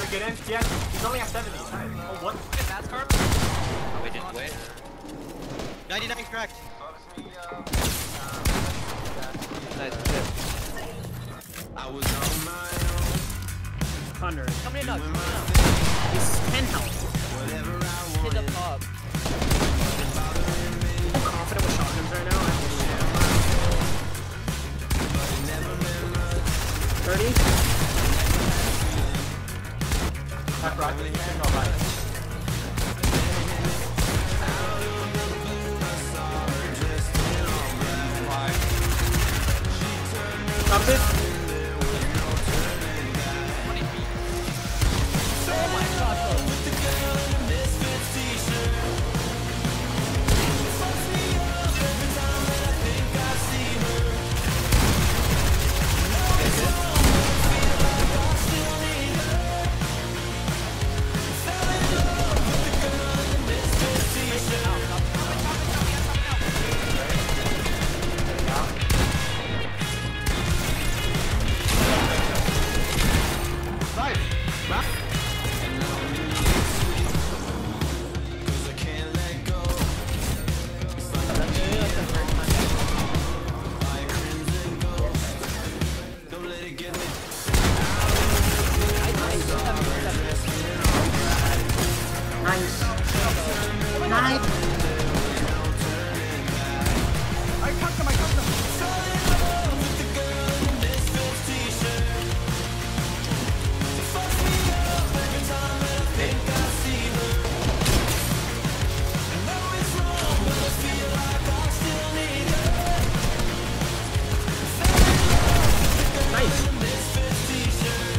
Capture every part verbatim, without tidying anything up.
get in. Yes, he's only at seventy. Nice. Oh, what? Get that scarf? Oh, we didn't wait. ninety-nine cracked. Nice shit. I was on my own. Thunder. How many nugs? He's ten health. Whatever I Hit the wanted. pub. I'm confident with shotguns right now. thirty? That's right. No, right. Stops it. Oh my god, bro. Misfits T-Shirt. Fucks me up every time that I think I see her. Now it's wrong, but I feel like I still need her. Fell in love with the girl in the Misfits T-Shirt. Nice. Right. Cause I can't let go. Like crimson ghost. Don't let it get me. Nice. Nice. I cut them. I cut them. Fell in love with the girl in the Misfits T-Shirt. She fucks me up every time that I think I see her. I know it's wrong, but I feel like I still need her. Fell in love with the girl Nice. in the Misfits T-Shirt.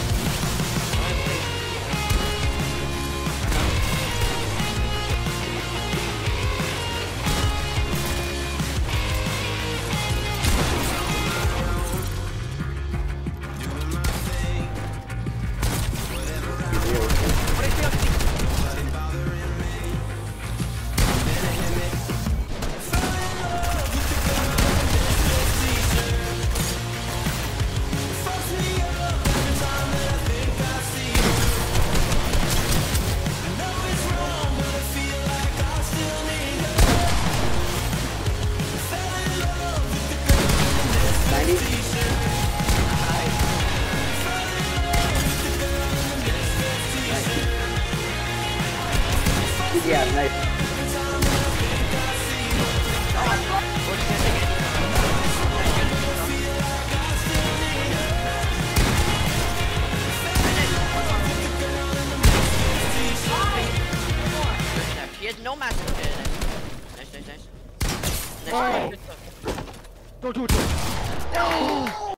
Doing my thing. Whatever I want. Nobody bothering me. Minute hit me. Fell in love with the girl in the Misfits T-Shirt. Fucks me up every time that I think I see her. I know it's wrong, but I feel like I still need her. Fell in love with the girl in the Misfits T-Shirt. Fell in love with the girl in the Misfits T-Shirt. Yeah, nice. Every time that I think I see her. Feel like I still need her. He has no match. Okay, nice, nice, nice. Nice. Go, go, go.